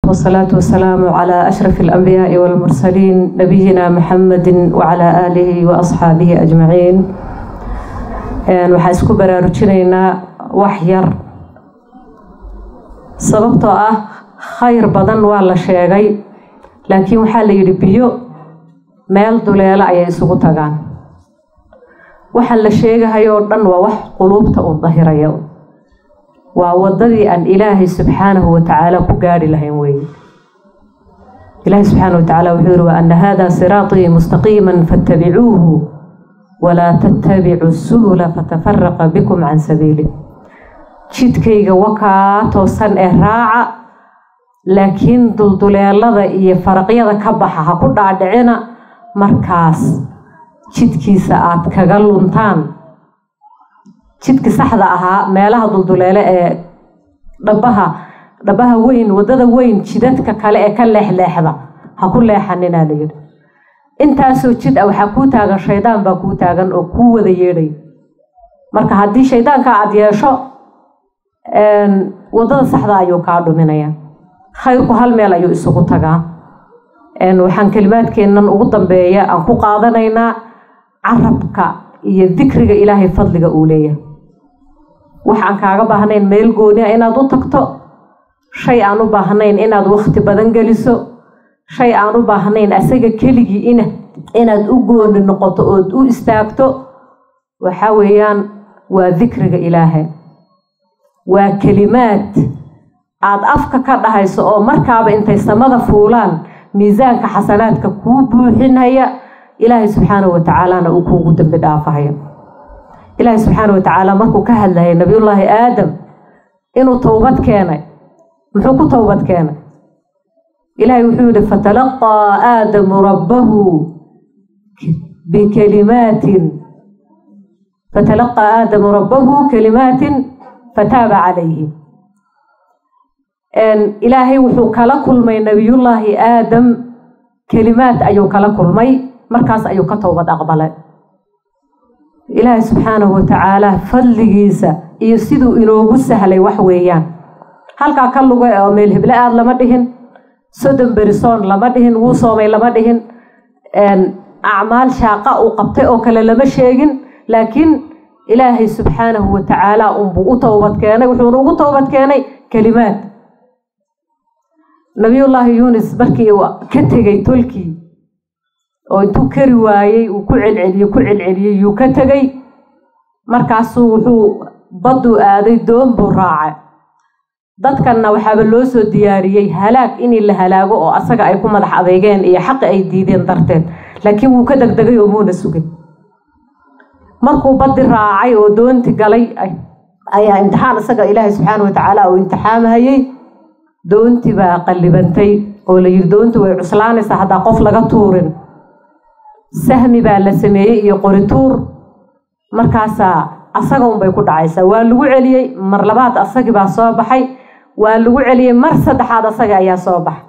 والصلاة والسلام على أشرف الأنبياء والمرسلين نبينا محمد وعلى آله وأصحابه أجمعين. وحاسكو براروجينينا وحير sababtoo ah khayr badan waa la sheegay laakiin waxa la yiri biyo meel duleela ay isugu tagaan waxa la sheegahay oo dhan waa wax qulubta u dahirayo waa wadadii aan Ilaahay subhanahu wa ta'ala ku gaari lahayn way Ilaahay subhanahu wa ta'ala wuxuu yiri anna hada sirati mustaqiman fattabi'uhu wa la tattabi'us subula fatafarraqa bikum an sabilihi jidkayga wakaa toosan ee raaca laakiin dulduleelada iyo farqiyada ka baxa ha ku dhaadhicina markaas jidkiisa aad kaga luntaan jidka saxda ahaa meelaha dulduleele ee dhabaha weyn wadada weyn jidadka kale ee ka leexleexda ha ku leexanina leeyahay intaasoo jid waxa ku taagan shaydaan baa ku taagan oo ku wada yeeray marka hadii shaydaanka aad yeesho wadada saxda ayuu ka dhuminaya khayrku hal meel ayuu isugu tagaa waxaan kalimaadkeenan ugu dambeeya aan ku qaadanaynaa carabka iyo dhikriga Ilaahay fadliga uu leeyahay waxaan kaaga baahnayn meel gooni ah inaad u tagto shay aan u baahnayn inaad waqti badan geliso shay aan u baahnayn asaga keligii inaad u gooni noqoto oo u istaagto waxa weeyaan waa dhikriga Ilaahay waa kalimaad aad afka ka dhahayso oo markaaba intay samada fuulaan miisaanka xasanaadka ku buuxinaya Ilaahay subhanahu wa ta'ala uu kugu dambi dhaafayo Ilaahay subhanahu wa ta'ala markuu ka hadlayay nabiyullaahi aadam inuu tawbad keenay muxuu ku tawbad keenay Ilaahay wuxuu yiri fatalaqa aadam rabbahu bikalimatin فتاب عليه إلهي وحو كلا كلمي نبي الله آدم كلمات أيو كلا كلمي مركز أيو كتوبة أقبل إلهي سبحانه وتعالى فضلقيسا يسيدو إنو سهلي وحويان هلكا كاللغة ميله بلا آد لما دهن سدن برسون لما دهن وصومي لما دهن أعمال شاقاء وقبطئو كلا لما شيغن لكن إلهي سبحانه وتعالى أنبو توبت كاني وحونو توبت كاني كلمات نبي الله يونس بركي وكتغي تلكي وانتو كروايي وكعل علي يكتغي مركاسو وحو بدو آذي دوم براعي dadkanna waxa loo soo diyaariyay halaag in la halaago oo asaga ay ku madax adeegeen iyo xaq ay diideen darteed laakiin wuu ka degdegay oo muuna sugin markuu badi raacay oo doonti galay ayaa imtixaan asaga Ilaahay subhanahu wa ta'ala oo imtixaamahayay doonti baa qalibantay oo la yiri doontu way cuslaanaysaa hada qof laga tuurin sahmi baa la sameeyay iyo qorituur markaas asaga bay ku dhacaysaa waa lagu celiyay mar labaad asagii baa soo baxay waa lagu celiyay mar saddexaad asaga ayaa soo baxay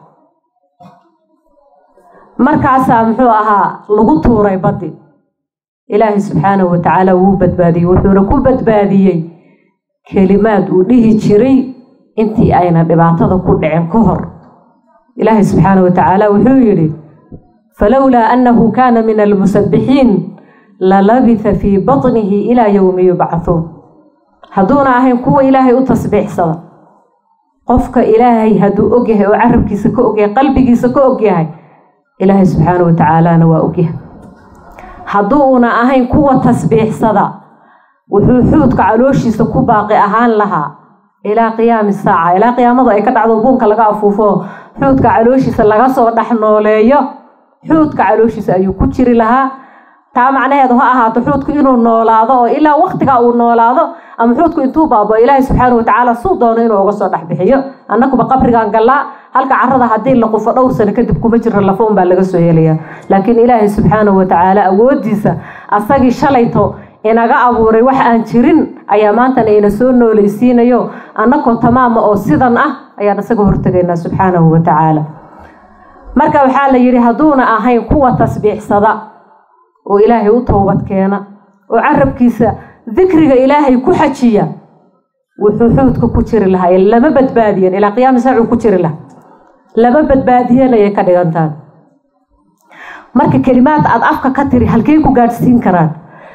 markaas muxuu ahaa lagu tuuray badi إلهي سبحانه وتعالى وبدبادي وحنا بدبادي كلمات وديه جري انتي أين ببعضها كل عن كهر إلهي سبحانه وتعالى وحيري فلولا أنه كان من المسبحين للبث في بطنه إلى يوم يبعثون هدونا أهين قوة إلهي وتصبيح صلاة قفك إلهي هدو أجيه وعربك سكو أجيه قلبك سكو أجيه إلهي سبحانه وتعالى نوا أجيه حضونا أهين قوة تصبيح صدا وحوحود كعلوشي سكو باقي أهان لها إلى قيام الساعة إلى قيام الله يكدع ضبونك لقى أفوفو حود كعلوشي سلقى صور نحنو ليه حود كعلوشي سأيو كتشري لها تا معناه هذا أهات حودك إنو نولاضو إلا وقتك أو نولاضو أم حودك إنتو بابا إلهي سبحانه وتعالى صودون إنو وقصوا نحبحيه أنكو بقبرك أنقلا هلك عرضها هدين لقوفة أوسن كدبكو مجر اللفون بالغسو يليا لكن إلهي سبحانه وتعالى أوديسا أصاقي شليتو إناقا أبوري وحا أنشرين أيامانتان إنسون نوليسينيو أنكو تماما أو سيدان أيا نساقو هرتقينا سبحانه وتعالى مركا وحالا يري هدونا أهين قوة تصبيح صدا وإلهي وطوبت كينا وعرب كيسا ذكرك إلهي كحجية وحوحودك كتير لها إلا ما بدباديا إلى قيام ساعة كتير لها laba badbaadiyeen ayay ka dhigantaan marka kalimaad aad afka ka tiri halkay ku gaadhsiin karaan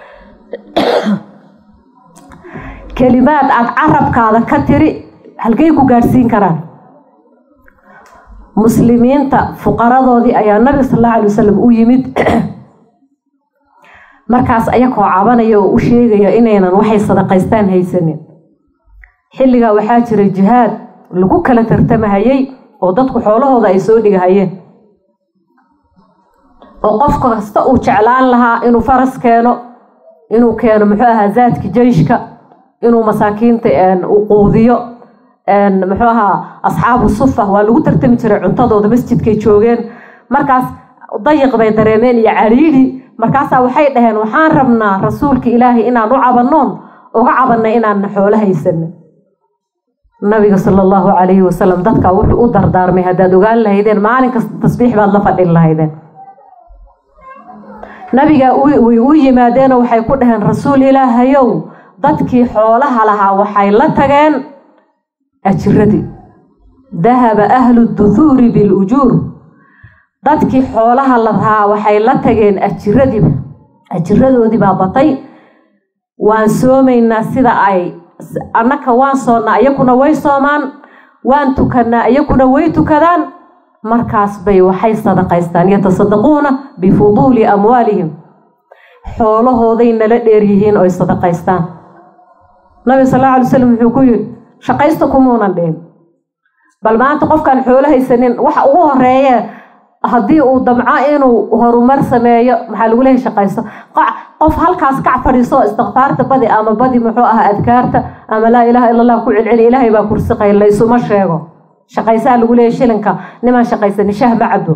kalimaad aad carabkaada ka tiri halkay ku gaadhsiin karaan muslimiinta fuqaradoodii ayaa nabi sallallahu alayhi wasallam u yimid markaas ayagoo cabanaya oo u sheegaya inaynan waxay sadaqaystaan haysanin xilliga waxaa jiray jihaad lagu kala tartamahayay oo dadku xoolahooda ay soo dhigahayeen oo qof kasta uu jeclaan lahaa inuu faras keeno inuu keeno muxuu ahaa zaadka jeyshka inuu masaakiinta u quudiyo muxuu ahaa asxaabu sufa waa lagu tartami jiray cuntadooda masjidkay joogeen markaas dayiq bay dareemeen iyo cariiri markaasaa waxay dhaheen waxaan rabnaa rasuulka ilaahay inaan u cabannoon uga cabanna inaan xoolo haysanin nabiga sallallahu alayhi wasallam dadka wuxuu u dardaarmay haddaad ogaan lahaydeen maalin kasta tasbiix baad la fadhin lahaydeen nabiga way u yimaadeen oo waxay ku dhaheen rasuul ilaahayow dadkii xoolaha lahaa waxay la tageen ajradii dahaba ahlu duthuri bil ujur dadkii xoolaha lahaa waxay la tageen ajiradoodii baa batay waan soomaynaa sida ay annaka waan soonnaa iyaguna way soomaan waan tukanaa iyaguna way tukadaan markaas bay waxay sadaqaystaan yatasaddaquuna bifuduuli amwaalihim xoolahooday nala dheer yihiin oo sadaqaystaan nabi sallallahu alayhi wasallam wuxuu ku yiri shaqaysta kumuunan dheen bal maanta qofkan xoolo haysanin waxa ugu horeeya haddii uu damco inuu horumar sameeyo maxaa lagu leeyahay shaqaysto qof halkaas ka fadhiiso istighfaarta badi ama badi muxuu ahaa adkaarta ama laa ilaaha illa allah ku cilcili ilaahay baa kursiqay laysuma sheego shaqaysaa lagu leeyahay shilinka niman shaqaysan shah ma cabo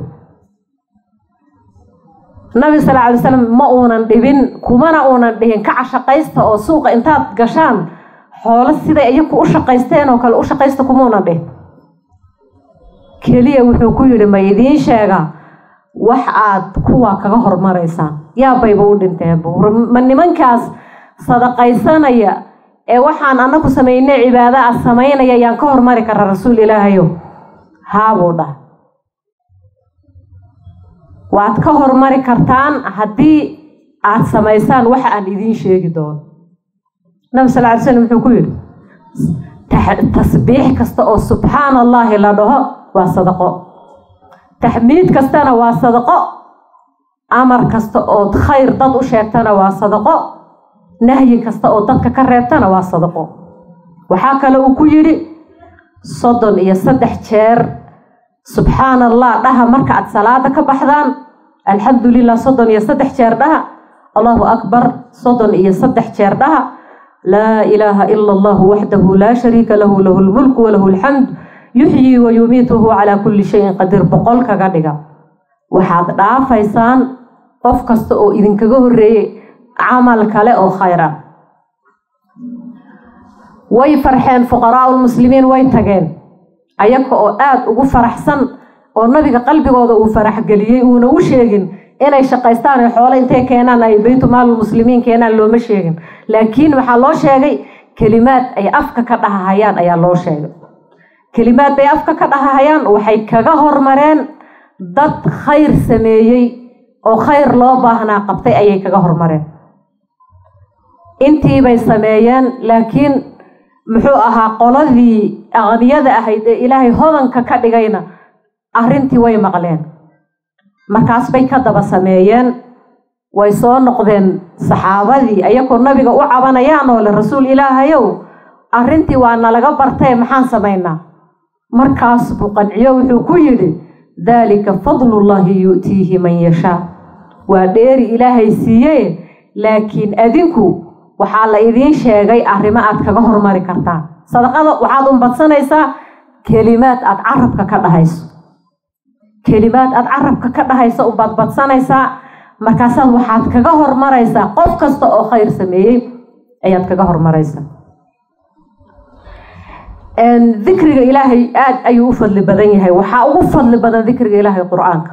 nabi sallallahu alayhi wasallam ma uunan dhibin kumana uunan dhihin ka shaqaysta oo suuqa intaad gashaan xoolo sida iyagu u shaqaysteen oo kale u shaqaysta kuma uunan dhihin kaliya wuxuu ku yiri ma idiin sheega wax aad kuwa kaga hormaraysaan yaa bayba u dhinteen ma nimankaas sadaqaysanaya ee waxaan anagu sameeynay cibaado ah sameeynaya yaan ka hormari karaa rasuul ilaahayo haabuudha waad ka hormari kartaan haddii aad samaysaan waxa aan idiin sheegi doono nabi sallallahu alayhi wasallam wuxuu ku yiri tasbiix kasta oo subhaanallahi la dhaho waa sadaqo tahmiid kastana waa sadaqo amar kasta oo khayr dad u sheegtana waa sadaqo nahyi kasta oo dadka ka reebtana waa sadaqo waxa kale uu ku yiri 33 jeer subhaanallah dhaha marka aad salaada ka baxdaan alxamdulillah 33 jeer dhaha allahu akbar 33 jeer dhaha لا إله إلا الله وحده لا شريك له له الملك وله الحمد يحيي ويميت وهو على كل شيء قدير بقول كغدغا waxaad dhaafaysaan qof kasta oo idin kaga horeeyay amal kale oo khayra way farxeen fuqaraa muslimiin way tageen ayaga oo aad ugu faraxsan oo nabiga qalbigooda uu farax galiyay uuna u sheegin inay shaqaystaan xoolo intee keenaan ay baytu maal muslimiin keenaan looma sheegin laakiin waxa loo sheegay kalimaad ay afka ka dhahayaan ayaa loo sheegay kalimaad ay afka ka dhahayaan waxay kaga hormareen dad khayr sameeyay oo khayr loo baahnaa qabtay ayay kaga hormareen intii bay sameeyeen laakiin muxuu ahaa qoladii aqniyada ahayd ee ilaahay hodanka ka dhigayna arrintii way maqleen markaas bay ka daba sameeyeen way soo noqdeen saxaabadii ayagoo nabiga u cabanayaan oo le rasuul ilaahayow arrintii waa nalaga bartay maxaan sameynaa markaas buu qanciyo wuxuu ku yiri dalika fadlullahi yu'tihi man yasha waa dheeri ilaahay siiyay laakiin adinku waxaa la idiin sheegay arrimo aad kaga hormari kartaa sadaqada waxaad u badsanaysaa kalimaad aad carabka ka dhahayso kalimaad aad carabka ka dhahayso u badsanaysaa markaas waxaad kaga hormaraysaa qof kasta oo khayr sameeyay ayaad kaga hormaraysaa dhikriga ilaahay aad ayuu u fadli badan yahay waxa ugu fadli badan dhikriga ilaahay quraanka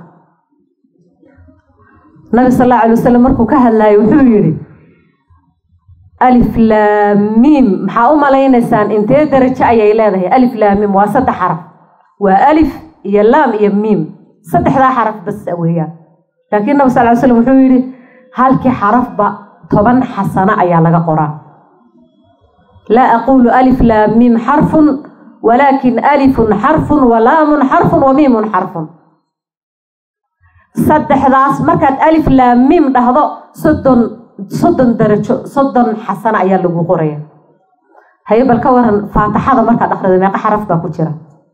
nabi sallallahu alayhi wasallam markuu ka hadlayo wuxuu yiri alif lam mim maxaa u maleynaysaan intee darajo ayay leedahay alif lam mim waa saddex xaraf waa alif يا لام يا ميم صدح ذا حرف بس أويا لكن النبي صلى الله عليه وسلم وحيري هالك حرف با طبعا حسنة أيا لقى قرآن لا أقول ألف لام ميم حرف ولكن ألف حرف ولام حرف وميم حرف صدح ذاس مركز ألف لام ميم ده هذا صدن درجة صدن حسنة أيا لقى قرآن هي بالكورن فاتحة مركز أخرج ما حرف باكوتشرا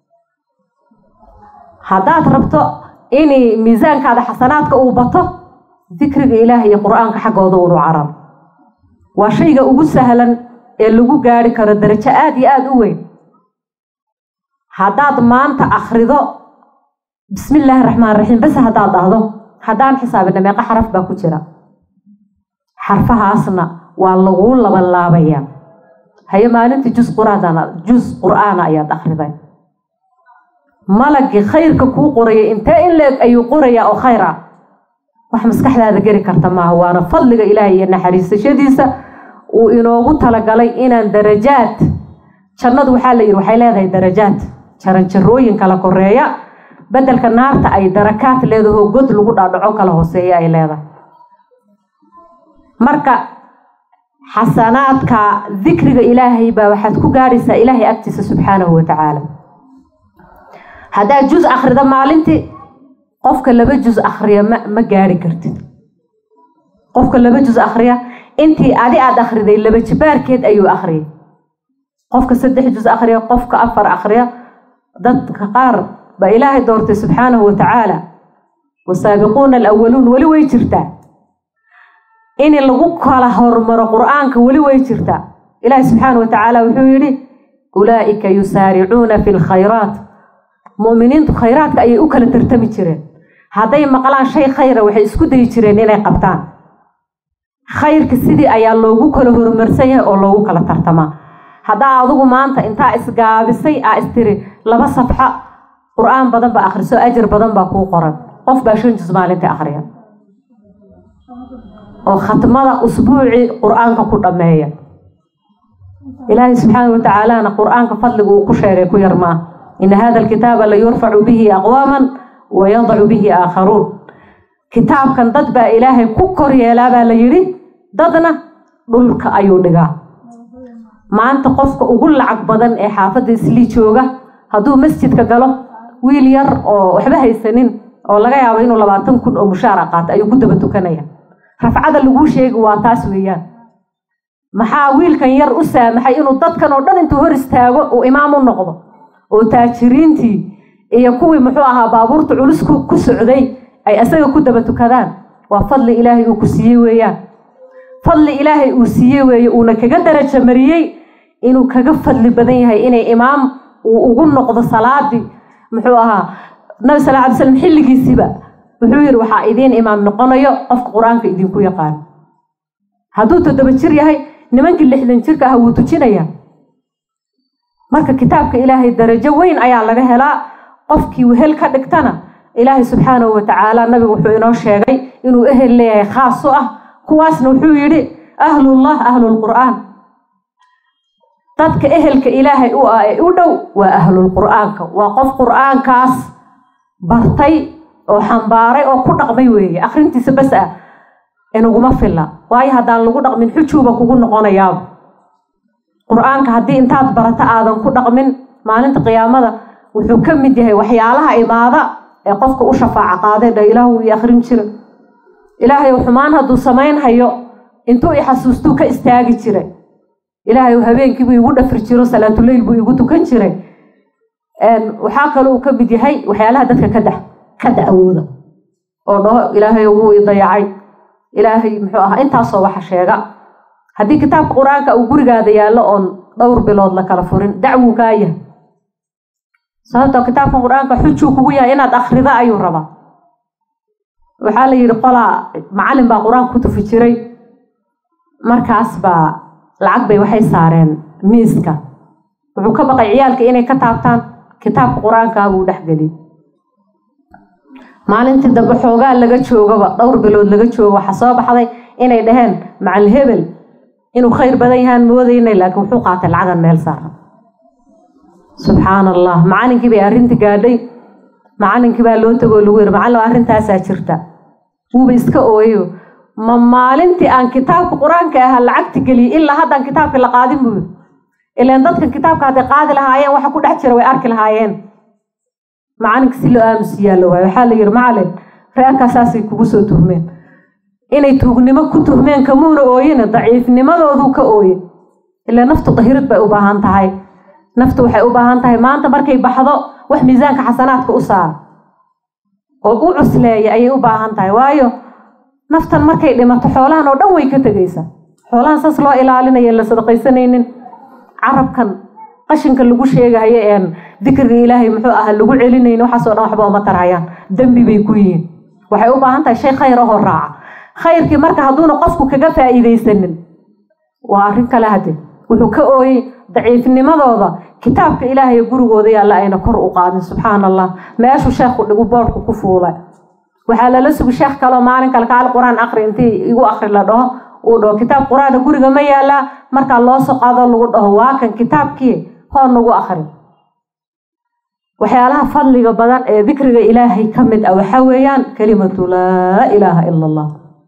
هذا ربطه إني ميزان كذا حسناتك وبطه ذكر الإلهي القرآن حق ودور عرب وشيء أقول سهلا اللي جو قاري كرد درجة آدي وين هذا ما أنت أخرجه بسم الله الرحمن الرحيم بس هذا حسابنا ما حرف باكوتشرا حرفها أصلا والله والله بيان هي ما أنت جزء قرآن آيات أخرجه ملك خيرك كو قرية انت إلك أي قرية أو خيرة وحمسكح هذا جري كرتما هو أنا فضلك إلهي إن حريص شديسة وإنه قلت لك علي إن درجات شرناد وحال يروح إلى هذه درجات شرن شروين كلا قرية بدل كنار أي دركات اللي هو قد لقول أدعوك له سيء إلى هذا مركا حسنات كذكر إلهي بوحد كو جارسة إلهي أكتس سبحانه وتعالى هذا جزء آخر ده معلنتي قفك اللي بجزء آخرية ما جاري كرتين قفك اللي بجزء آخرية أنتي عادي آخر ده اللي بتشبار كده أيوة آخرية قفك سدح جزء آخرية قفك أفر آخرية ضد قار بإله دورته سبحانه وتعالى والسابقون الأولون ولي ويترتا إن اللي قوك على هرمر قرآنك ولي ويترتا إله سبحانه وتعالى وحيري أولئك يسارعون في الخيرات مؤمنين خيرات أي أكل ترتمي جرين هذا مقالان شيء خير وحي اسكو دي جرين إنay qabtaan khayrka sidii ayaa loogu kala horumarsan oo loogu kala tartama hada adigu maanta inta isgaabisay istiri laba safxa quraan badan ba akhriso ajir badan ba ku qoran qof ba shan juz maalinta akhriya oo khatmada usbuuci quraanka ku dhameeya ilaahi subhanahu wa ta'ala quraanka fadligu ku sheegay ku yarmaa إن هذا الكتاب لا يرفع به أقواما ويضع به آخرون كتاب كان ضد إلهي كوكر يلا باليري ضدنا دولك أيودجا ما أنت قفك أقول لك بدن حافظ سليشوجا هذو مسجد كجلو ويلير أو حبه السنين أو لقى يعوين ولا بعتم كن أو مشاركات أيو كنت بتوكنيا رفع هذا اللي شيء وتسويا محاويل كان يرقصها محينو ضد كانوا ضد أنتوا هرستاجو وإمام النقضة وتاجرينتي يكوي محوها بابورت علسكو كسعدي أي أسير كده بتكذان وفضل إلهي وكسيه ويا فضل إلهي وسيه ويا ونكجدر الشمرية إنه كجفد لبدنها إنه إمام وقول نقض الصلاة دي محوها النبي صلى الله عليه وسلم حل جيسبا محوير وحائدين إمام نقنايا قف قرآن كيدين كوي قال هذو تدبتشري هاي نمنك اللي حلن شركة هو تشينيا marka kitaabka ilaahay darajo weyn ayaa laga helaa qofkii wehel ka dhigtana ilaahay subhanahu wa ta'ala nabigu wuxuu inoo sheegay inuu ehel leeyahay khaas ah kuwaasna wuxuu yiri ahlullah ahlul qur'aan dadka ehelka ilaahay u dhow waa ahlul qur'aanka waa qof qur'aankaas bartay oo xambaaray oo ku dhaqmay weeye akhrintiisa bas ah inaguma filla waayo hadaan lagu dhaqmin xujuuba kugu noqonayaa قرآن كهدي أنت برت آدم كل رقمين ما أنت قيامة وحكم مديه وحيالها إمادة يقفك وشفاعة قاضي ده إله ويأخرين شر إلهي وحمان هدو سمين هيو أنتو يحسستو كاستاجي شر إلهي وهبين كبي يقول فرشيرو صلاة الليل بيقولوا كن شر وحاكلوا كبدي هاي وحيالها دتك كده أوضة الله إلهي وهو يضيعي إلهي محوها أنت صوّح شيئا هذه كتاب قرآن كأوجر هذا يلا أن دور بلاد لك الفورين دعوة كاية صارت كتاب قرآن كحجوا كويا أنا أخر ذا أيو ربا وحاله يقول معلم بقرآن كتب في شري مركز العقبة وحي صارين ميسكا وحكبق عيالك إني كتاب قرآن كأبو دحجلي معلم تدب حوجا لقت شوجا دور بلاد لقت شوجا حساب حظي إني دهن مع الهبل إنه خير بديهان مودين لكن حقات العدن مال صار سبحان الله معاني كبي أرنت قادي macallinkii baa loo tago lagu yiri macallin arintaasaa jirta wuuba iska ooyo ma maalintii aan kitaabka quraanka ah lacagta galiyay ilaa haddaan kitaabka la qaadin buu ilaan dadka kitaabka hadday qaadi lahaayeen waxa ku dhex jira way arki lahaayeen macalinka si loo aamusiyaa la waayo waxaa la yiri macallin reerkaasaasay kugu soo tuhmeen inay tuugnimo ku tuhmeen kamuuna ooyina daciifnimadoodu ka ooye ilaa naftu dahirad bay u baahan tahay naftu waxay u baahan tahay maanta markay baxdo wax miisaanka xasanaadka u saar oo u cusleeya ayay u baahan tahay waayo naftan markay dhimato xoolahan oo dhan way ka tagaysaa xoolahan saas loo ilaalinayo la sadaqaysanaynin carabkan qashinka lagu sheegayo een dikriga ilaahay muxuu ahaa lagu celinayno waxaas oo dhan waxba uma tarayaan dambi bay ku yihiin waxay u baahan tahay shay khayr ah oo raaca khayrkii marka hadduuna qofku kaga faa'iidaysanin waa arrin kale hadde wuxuu ka ooyey daciifnimadooda kitaabka ilaahay gurigooda yaalla ayna kor u qaadin subxaan allah meeshuu sheekhu dhigu boodhku ku fuulay waxaa lala sugi sheekh kaloo maalin kale kaal quraan akhri intii igu akhri la dhaho uu dhaho kitaab quraana guriga ma yaallaa markaa loo soo qaado lagu dhaho waa kan kitaabkii hoo nagu akhri waxyaalaha fadliga badan ee dikriga ilaahay ka mid ah waxaa weeyaan kalimatu laa ilaaha ila allah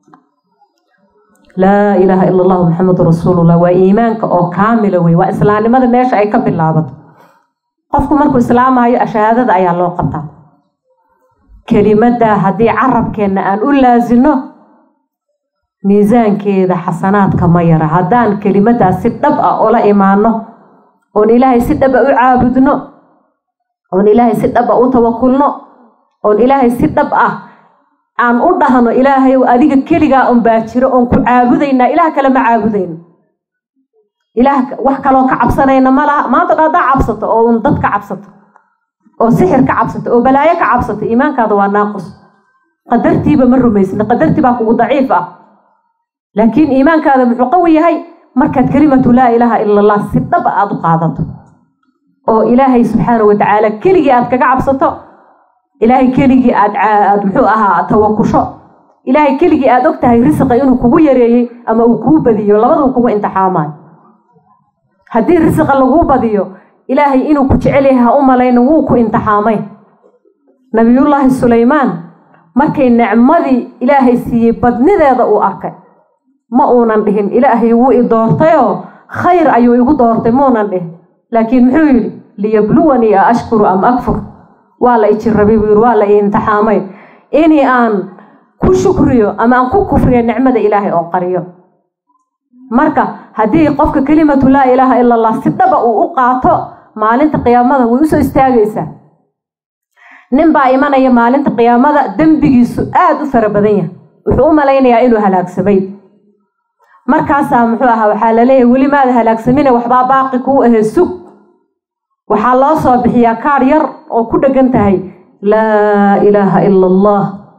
laa ilaaha ila allah muxamadu rasuulullah waa iimaanka oo kaamila wey waa islaamnimada meesha ay ka bilaabato qofku markuu islaamayo shahaadada ayaa loo qabtaa kelimada haddii carabkeenna aan u laasino miisaankeeda xasanaadka ma yara haddaan kelimadaas si dhab ah ola imaano oon ilaahay si dhab ah u caabudno oon ilaahay si dhab ah u tawakulno oon ilaahay si dhab ah aan u dhahno ilaahay adiga keligaa un baa jiro oon ku caabudaynaa ilaah kale ma caabudayno ilaah wax kaloo ka cabsanayna ma laha maanta haddaa cabsato oo un dad ka cabsato oo sixir ka cabsato oo balaayo ka cabsato iimaankaada waa naaqus qadartiiba ma rumaysna qadartii baa kugu daciif ah laakiin iimaankaada muxuu qawi yahay markaad kelimatu laa ilaaha ila allah si dhab aad u qaadato oo ilaahay subxaanahu watacaala keligii aad kaga cabsato ilaahay keligii aad muxuu ahaa tawakusho ilaahay keligii aad og tahay risqa inuu kugu yareeyey ama uu kuu badiyo labaduu kugu imtixaamayo haddii risqa laguu badiyo ilaahay inuu ku jecel yahay ha u malayna wuu ku imtixaamay nabiyullaahi sulaymaan markay nicmadii ilaahay siiyey badnideeda uu arkay ma uunan dhihin ilaahay wuu i doortayoo khayr ayuu igu doortay muunan dhihin laakiin muxuu yidhi liyabluwanii a ashkuru am akfur waa la ijirabay buu yidhi waa la i imtixaamay inii aan ku shukriyo ama aan ku kufriyo nicmada ilaahay oo qariyo marka haddii qofka kelimatu laa ilaaha ila allah si dhaba uu u qaato maalinta qiyaamada way usoo istaagaysaa nin baa imanaya maalinta qiyaamada dembigiisu aad u fara badan yahay wuxuu u malaynayaa inuu halaagsamay markaasaa muxuu ahaa waxaa laleeyahay weli maada halaagsamine waxbaa baaqi kuu ahee sug waxaa loo soo bixiyaa kaar yar oo ku dhegan tahay laa ilaaha ila allah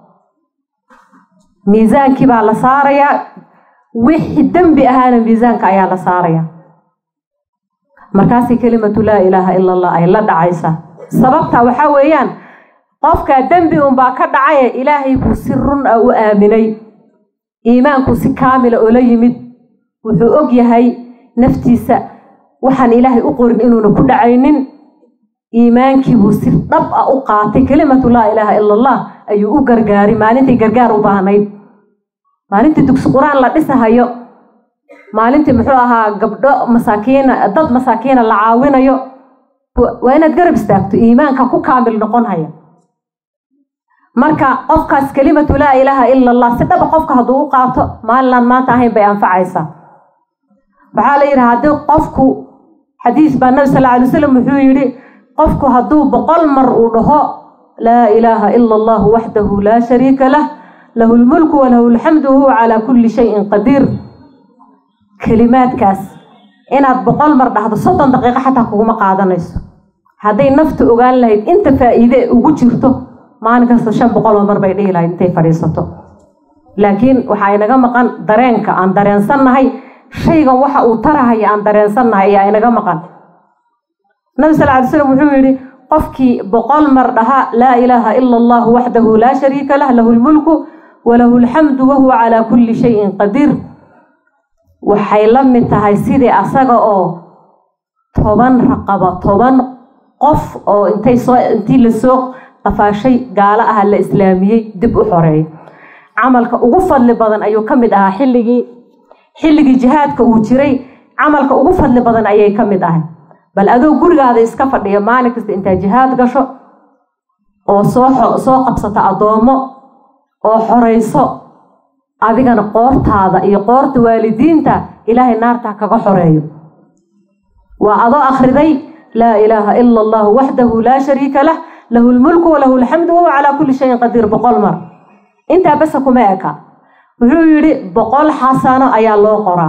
miisaankii baa la saarayaa wixii dembi ahaana miisaanka ayaa la saarayaa markaasay kelimatu laa ilaaha ila allah ay la dhacaysaa sababta waxaa weeyaan qofkaa dembi unbaa ka dhacaya ilaahay buu si run ah u aaminay iimaanku si kaamila oo la yimid wuxuu og yahay naftiisa waxaan ilaahay u qorin inuuna ku dhacaynin iimaankii buu si dhab ah u qaatay kelimatu laa ilaaha ila allah ayuu u gargaaray maalintii gargaar u baahnayd maalintii dugsi quraan la dhisahayo maalintii muxuu ahaa gabdho masaakiina dad masaakiina la caawinayo waa inaad garab istaagto iimaanka ku kaamil noqon haya marka qofkaas kelimatu laa ilaaha ila allah si dhaba qofka hadduu u qaato maalinaan maanta ahayn bay anfacaysaa waxaa la yidhi haddii qofku xadiis baa nabi sal alay wasalam wuxuu yidhi qofku hadduu 100 mar uu dhaho laa ilaaha ila allah waxdahu laa shariika lah lahu lmulku walahu lxamdu wahuwa calaa kulli shayin qadiir kelimaadkaas inaad 100 mar dhahdo 30 daqiiqo xataa kuguma qaadanayso hadday naftu ogaan lahayd inta faa'iide ugu jirto maalin kasta 500 mar bay dhihi lahayd intay fadhiisato laakiin waxaa inaga maqan dareenka aan dareensannahay shaygan waxa uu tarahaya aan dareensannahay ayaa inaga maqan nabi sal alay wasalam wuxuu yidhi qofkii 100 mar dhaha laa ilaaha ila allah waxdahu laa shariika lah lahu lmulku walahu lxamdu wahuwa calaa kulli shayin qadiir waxay la mid tahay sidii asaga oo 10 raqaba 10 qof oo intii lasoo قفاشي قال أهل الإسلامي دب أحري عملك أغفر لبضن أيو كمدها حلقي جهادك وجري عملك أغفر لبضن أي كمدها بل أدو قرق هذا إسكفر لي مالك أنت جهاد قشو أو صوق قبصة أضومه أو حريصو أذيقنا قورت هذا إي قورت والدين تا إلهي النار تاكا حريو وأضاء آخر ذي لا إله إلا الله وحده لا شريك له له الملك وله الحمد وهو على كل شيء قدير بقول مر انت بس كماكا ويري بقول حسنه ايا لو قرا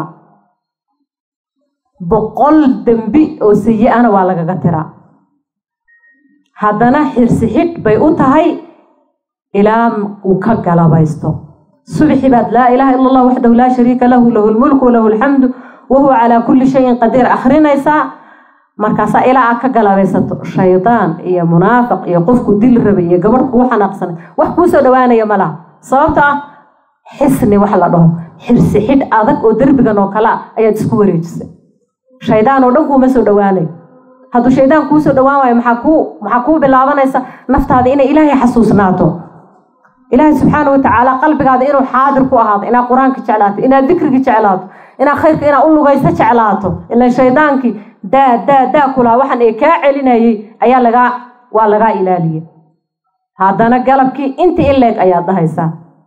بقول دنبي او سيئه waa laga gatira hadana xirsiixid bay u tahay ilaa uu ka galabaysto subhi bad la ilaha illa allah wahdahu la sharika lahu lahu almulku wa lahu alhamdu wa huwa ala kulli shay'in qadir akhrinaysa markaasa ilaa ka galabaysato shaydaan iyo munaafiq iyo qofku dil rabay iyo gabar ku xanaaqsan wax ku soo dhawaanaya malaha sababta xisni wax la dhaho xirsi xid adag oo darbigan oo kala ayaad isku wareejisay shaydaan oo dhan kuma soo dhawaanay haduu shaydaan ku soo dhawaan waayo maxaa ku bilaabanaysa naftaada inay ilaahay xasuusnaato ilaahay subhanahu wa ta'ala qalbigaada inuu xaadir ku ahaado ina quraanka jeclaato ina dhikriga jeclaato ina khayrka ina u lugaysa jeclaato ila shaydaankii دا كلا waxan ay ka celinayay ayaa laga ilaaliye hadana galabkii inta ileeg ayaa dahaysa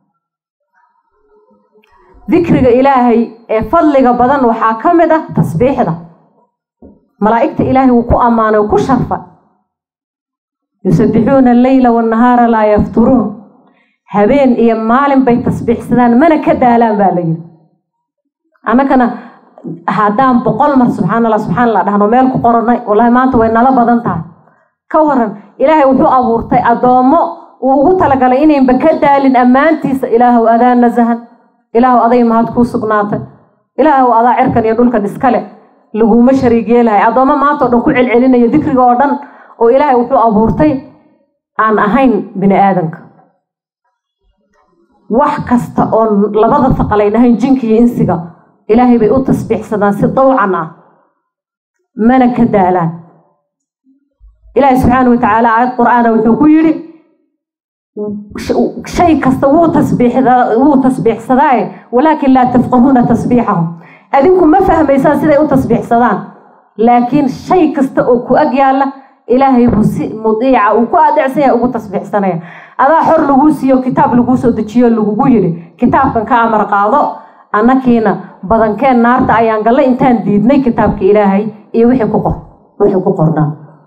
dhikriga ilaahay ee fadliga badan waxa kamid ah tasbiixda malaa'ikta ilaahay uu ku amaanay ku sharfa yusabbihuna al-layla wan-nahara la yafturun habeen iyo maalin bay tasbiixsadaan mana ka daalaan baa la yiri anakana هادام بقول مر سبحان الله دهنو ميل ku qoranay wallahi maanta way nala badan tahay ka waran ilaahay wuxuu abuurtay adoomo uu ugu talagalay inay ka daalin amaantiisa ilaahu adaan nazahan ilaahu aday mahad ku sugnaatay ilaahu adaa cirkan iyo dhulkan iskale laguma shariigeelahay adoomo maanta oo dhan ku celcelinayo dhikriga oo dhan oo ilaahay wuxuu abuurtay aan ahayn bini aadanka wax kasta oo labada faqalaynayn jinka iyo insiga إلهي بي أتصبح صدان سطوعنا منا كدالان إلهي سبحانه وتعالى عاد القرآن وحكويري شيء كستوو تصبيح صداي ولكن لا تفقهون تصبيحهم أذنكم ما فهم إيسان سيدا تصبيح صدان لكن شيء كستوو كأجيال إلهي مضيعة وكأدع سيئة تصبيح صداي هذا حر لغوسي وكتاب لغوسي ودتشيو لغويري كتاب كان كامر قاضو أنا كينا بدن كان نارت أيان قال إنتان ديدني كتابك إلهي إيه وحي كقرنا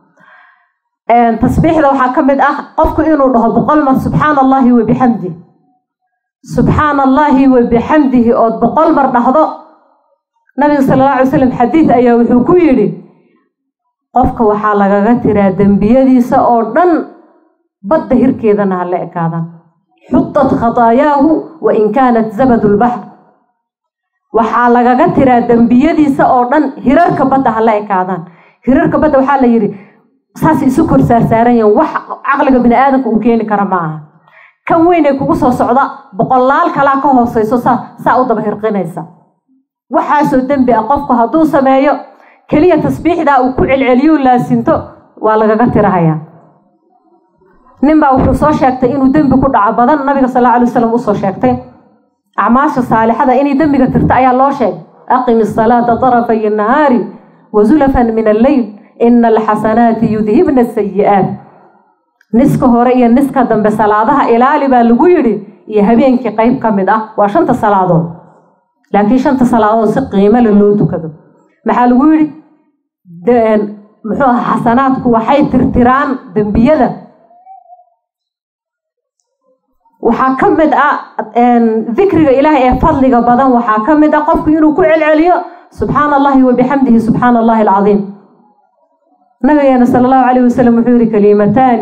تصبيح لو حكمت قفك إنه الله بقلم سبحان الله وبحمده سبحان الله وبحمده أو بقلم النهضة النبي صلى الله عليه وسلم حديث أيه وحي كويري قفك وحالك غترا دنبيدي سأردن بدهر كذا نهلا كذا حطت خطاياه وإن كانت زبد البحر waxaa lagaga tiraa dambiyadiisa oo dhan hirarka badda hala ekaadaan hirarka badda waxa la yiri saas isu kor saaran yahay wax aqliga bini aadamku uu keeni kara ma aha kan weyn ee kugu soo socda boqolaal kala ka hooseyso saa u daba hirqinaysa waxa soo dambi qofku haduu sameeyo kaliya tasbiixda uu ku celceliyo laasinto waa lagaga tirahayaa ninba wuxuu soo sheegtay inuu dambi ku dhaco badan nabiga sallallahu alayhi wasallam uu soo sheegtay أعماش صالحة إني دمك ترتاح يا الله شيء أقم الصلاة طرفي النهار وزلفا من الليل إن الحسنات يذهبن السيئات نسك هوريا نسك دم بصلاة إلى لبا لغيري يهبين كي قيب كمدا وشنت صلاة لكن شنت صلاة قيمة للوت كذا محل لغيري محو حسناتك وحي ترتران دم بيده وحكمد ذكر إلهي فضلك بدن وحكمد قفك إنه كل عليا سبحان الله وبحمده سبحان الله العظيم نبينا صلى الله عليه وسلم حوري كلمتان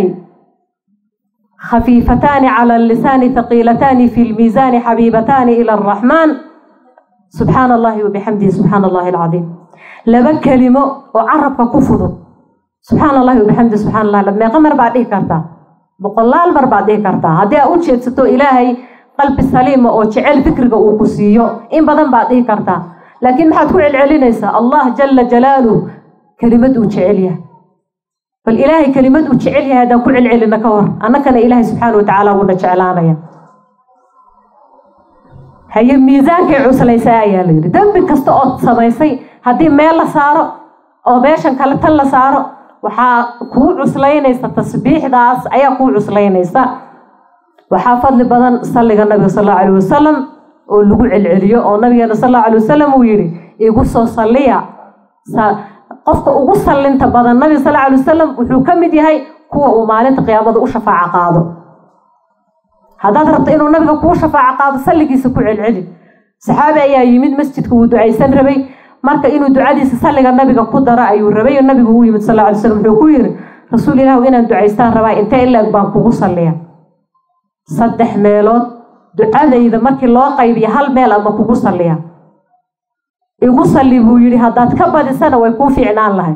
خفيفتان على اللسان ثقيلتان في الميزان حبيبتان إلى الرحمن سبحان الله وبحمده سبحان الله العظيم لبك كلمة وعربك كفض سبحان الله وبحمده سبحان الله لما يقمر بعده كرتا بقلال بربعدي كرتا هدي أوجد ستو إلهي قلب السليم أو جعل فكرك وقصيه إن بدن بعدي كرتا لكن ما حتكون العلينيسا الله جل جلاله كلمة وجعليه فالإلهي كلمة وجعلها هذا كل علنا كور أنا كان إلهي سبحانه وتعالى ونجعلنا يا هي ميزانك عسليسا يا ليري دم كستأت سمايسي هذه ميل صار أو بيشن كلا تلا صار وحا كو عسلينيسا تسبيح داس أيا كو عسلينيسا وحافظ لبدن صلى النبي صلى الله عليه وسلم ولقوا العليو أو النبي صلى الله عليه وسلم ويري يقصوا صليا قفك وقصل أنت بدن النبي صلى الله عليه وسلم وحكم دي هاي كو ومالنت قيامة وشفاعة قاضي هذا ربط إنه النبي كو شفاعة قاضي صلي يسكوا العلي صحابة يا يمين مسجد كو دعاء سنربي marka inuu ducadiisa saliga nabiga ku daro ayuu rabay oo nabigu uu yimid sallallahu alayhi wasallam wuxuu ku yiri rasuul ilaahu inaan ducaystaan rabaa inta ilaa baan kugu saliya saddex meelood ducadayda markii loo qaybiyo hal meel ama kugu saliya igu sali buu yiri hadaad ka badisana way ku fiicnaan lahayd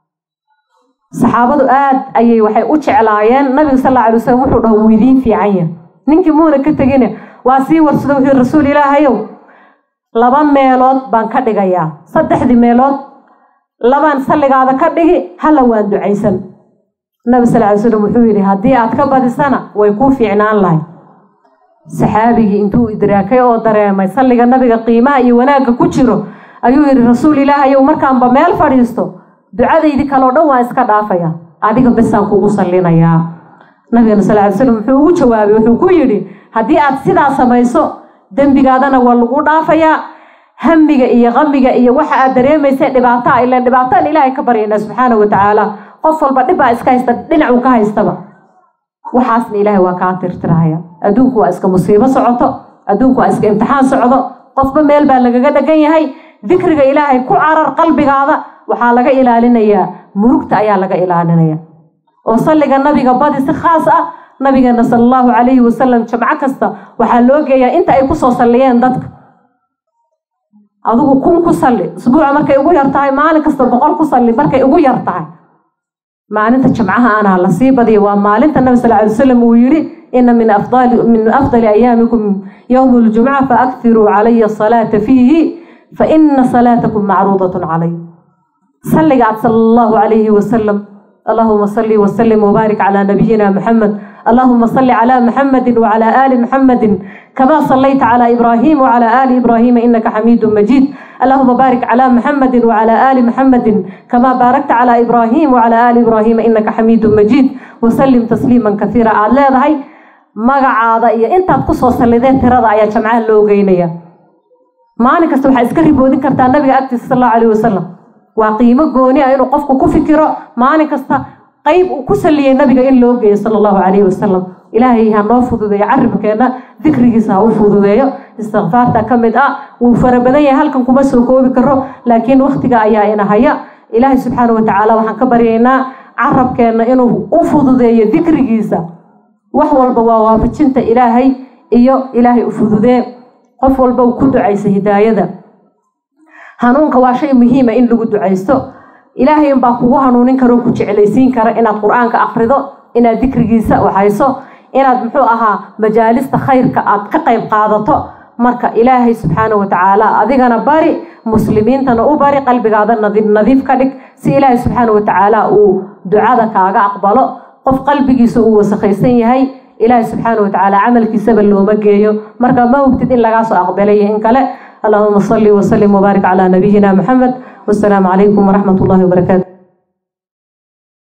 saxaabadu aad ayay waxay u jeclaayeen nabiga sallallahu alayhi wasallam wuxuu dhaw wiidiin fiican yahay ninkii muuna ka tagin waa sii warsado wuxuu rasuul ilaahayow laba meelood baan ka dhigayaa saddexdi meelood labaan saligaada ka dhigi hala waan ducaysan nabi sallallahu alayhi wasallam wuxuu yiri hadii aad ka badisana way ku fiicnaan lahayd saxaabigi intuu idraakay oo dareemay saliga nabiga qiimaha iyo wanaaga ku jiro ayuu yiri rasuul ilaahay markaan ba meel fadhiisto ducadaydi kale oo dhan waa iska dhaafaya adiga bisaan kugu salinayaa nabiga sallallahu alayhi wasallam wuxuu ugu jawaabay wuxuu ku yiri hadii aad sidaa samayso dambigaadana waa lagu dhaafayaa hamiga iyo qamiga iyo waxa aad dareemaysaa dhibaato ilaahay ka baryana subhanahu wa ta'ala qof walba dhib baa iska haysta dhinac uu ka haystaba waxaasna ilaahay waa ka tirtiraya adduunku waa iska musiibo socoto adduunku waa iska imtixaan socdo qofba meel baa lagaga dhagan yahay dhikriga ilaahay ku carar qalbigaada waxa laga ilaalinayaa murugta ayaa laga ilaalinaya oo salliga nabiga badi si khaas ah nabiga sallallahu alayhi wasallam jamca kasta waxa loo geeyaa inta ay ku soo saliyeen dadka adigu kun ku salli usbuuca markay ugu yartahay maalin kasta 100 ku salli markay ugu yartahay maalinta jamcaha ana la sii badiyo waa maalinta nabi sallallahu alayhi wasallam uu yiri inna min afdali ayyamikum yawm al-jum'a fa akthiru alayya as-salata fihi fa inna salatakum ma'rudatun alayhi salliga sallallahu alayhi wasallam اللهم صل وسلم وبارك على نبينا محمد اللهم صل على محمد وعلى آل محمد كما صليت على إبراهيم وعلى آل إبراهيم إنك حميد مجيد اللهم بارك على محمد وعلى آل محمد كما باركت على إبراهيم وعلى آل إبراهيم إنك حميد مجيد وسلم تسليما كثيرا على هاي مقعد انت تقصوا صليدين ترضى يا جماعة اللوغينية ما أنا كستوحى اسكري بودين كرتا النبي أكتس صلى الله عليه وسلم وقيمة قوني أنه قفك كفكرة ما أنا كستا قيب وكسلي النبي إن لوجي صلى الله عليه وسلم إلهي هنوفض ذي عرب كنا ذكرك سأوفض ذي استغفار تكمل وفربني هلكم كمسوا كوبي كرو لكن وقتك أيانا هيا إلهي سبحانه وتعالى وحنكبرينا عرب كنا إنه أوفض ذي ذكرك سا وحول البواوا فتشنت إلهي أوفض ذي قف والبو كدو عيسى هداية ذا هنونك واشيء مهم إن لو دعيستو إلهي إن باكوه هنونين كرو كجعليسين كرا إن القرآن كأخرده إن ذكر جيسا وحيسو إن محوها مجالس خير كقيب قاضته مركا إلهي سبحانه وتعالى أذيقنا باري مسلمين تنو باري قلبي هذا نظيف كدك سي إلهي سبحانه وتعالى ودعاء كاغا أقبله قف قلبي جيسو وسخيسين هاي إلهي سبحانه وتعالى عمل كسب اللي مجيو مركا ما وبتدين لغاسو أقبليه إن كلا اللهم صل وسلم وبارك على نبينا محمد والسلام عليكم ورحمة الله وبركاته.